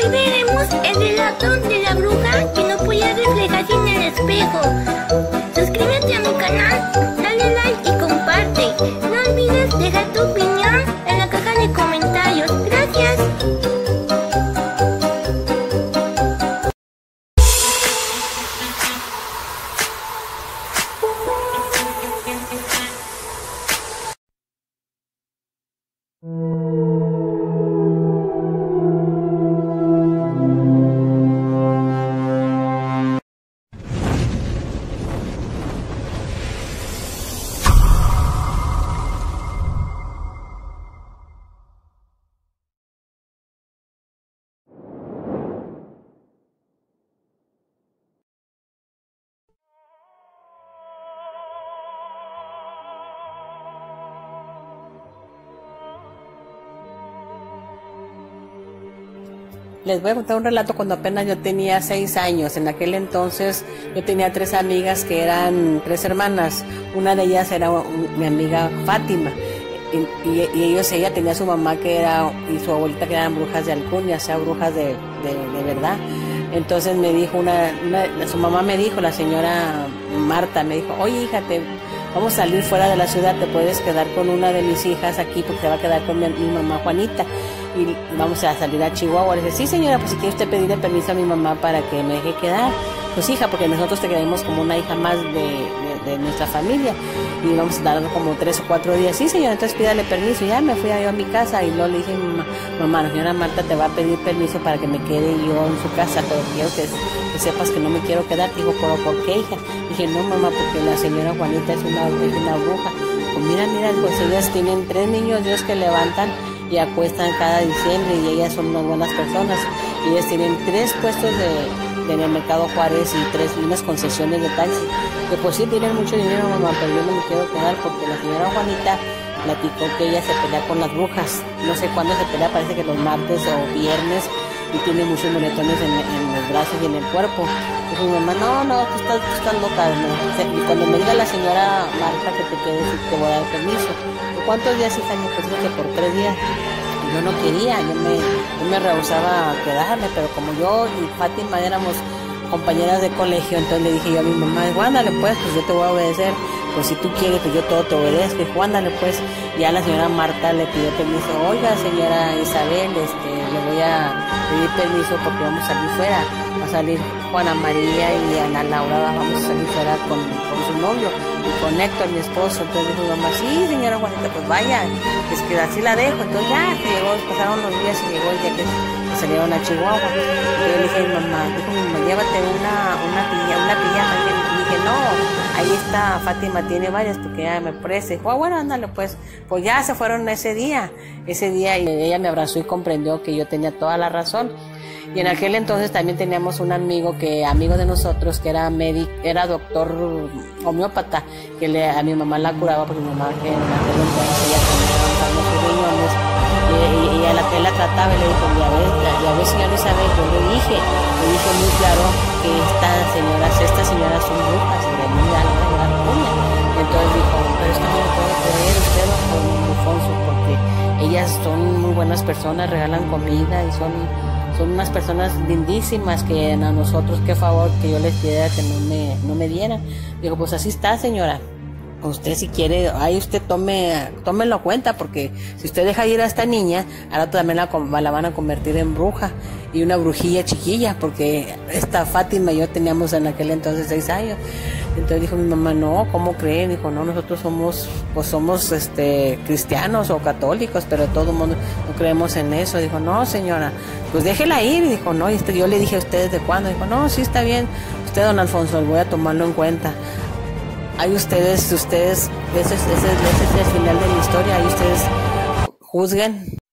Hoy veremos el relato de la bruja que no podía reflejarse en el espejo. Suscríbete a mi canal, dale like y comparte. No olvides dejar tu opinión en la caja de comentarios. Gracias. Les voy a contar un relato cuando apenas yo tenía 6 años. En aquel entonces yo tenía 3 amigas que eran 3 hermanas. Una de ellas era mi amiga Fátima. Ella tenía su mamá que era, y su abuelita que eran brujas de alcurnia, o sea, brujas de verdad. Entonces me dijo su mamá me dijo, la señora Marta, me dijo, oye hija, vamos a salir fuera de la ciudad, te puedes quedar con una de mis hijas aquí porque te va a quedar con mi mamá Juanita. Y vamos a salir a Chihuahua. Le dije, sí señora, pues si quiere usted pedirle permiso a mi mamá para que me deje quedar. Pues hija, porque nosotros te queremos como una hija más de nuestra familia. Y vamos a dar como 3 o 4 días. Sí señora, entonces pídale permiso. Y ya me fui yo a mi casa y luego le dije a mi mamá, la señora Marta te va a pedir permiso para que me quede yo en su casa, pero quiero que sepas que no me quiero quedar. Digo, ¿pero por qué hija? Dije, no mamá, porque la señora Juanita es una bruja. Pues mira, pues ellas tienen 3 niños Dios que levantan y acuestan cada diciembre y ellas son unas buenas personas. Y ellas tienen 3 puestos en el Mercado Juárez y unas concesiones de taxi. Que pues sí tienen mucho dinero mamá, pero yo no me quiero quedar porque la señora Juanita platicó que ella se pelea con las brujas. No sé cuándo se pelea, parece que los martes o viernes, y tiene muchos moretones en los brazos y en el cuerpo. Dijo mi mamá, no, tú estás loca. ¿No? Y cuando me diga la señora Marta que te quedes, te voy a dar permiso. ¿Cuántos días, hija? Pues dije que por 3 días. Yo no quería, yo me rehusaba a quedarme, pero como yo y Fátima éramos compañeras de colegio, entonces le dije yo a mi mamá, ándale pues yo te voy a obedecer, pues si tú quieres, pues yo todo te obedezco. Y dijo, ándale pues. Ya la señora Marta le pidió permiso, oiga señora Isabel, le voy a pedir permiso porque vamos a salir fuera, va a salir Juana María y Ana Laura, vamos a salir fuera con su novio y con Héctor, mi esposo. Entonces dijo mi mamá, sí señora Juanita, pues vaya, es que así la dejo. Entonces ya pasaron los días y llegó el día que salieron a Chihuahua. Y yo le dije a mi mamá, llévate una pijama. Y dije, no, ahí está, Fátima tiene varias porque ella me presta. Y dijo, bueno, ándale pues ya se fueron ese día y ella me abrazó y comprendió que yo tenía toda la razón. Y en aquel entonces también teníamos un amigo de nosotros que era doctor homeópata, que a mi mamá la curaba porque mi mamá que en aquel entonces ella tenía sus riñones y a la que la trataba y le dijo, ya ves señora Isabel, yo le dije muy claro que estas señoras son brujas y de mí la cuña. Entonces dijo, pero es que no lo puedo creer usted, don Alfonso, porque ellas son muy buenas personas, regalan comida y son unas personas lindísimas que a nosotros, qué favor que yo les pidiera que no me dieran. Digo, pues así está señora. Usted si quiere, ahí usted tómelo a cuenta, porque si usted deja ir a esta niña, ahora también la van a convertir en bruja, y una brujilla chiquilla, porque esta Fátima y yo teníamos en aquel entonces 6 años. Entonces dijo mi mamá, no, ¿cómo creen? Dijo, no, nosotros somos cristianos o católicos, pero todo el mundo no creemos en eso. Dijo, no señora, pues déjela ir. Y dijo, no, yo le dije a usted desde cuándo. Dijo, no, sí está bien, usted don Alfonso, voy a tomarlo en cuenta. Ahí ustedes, ese es el final de la historia, ahí ustedes juzguen.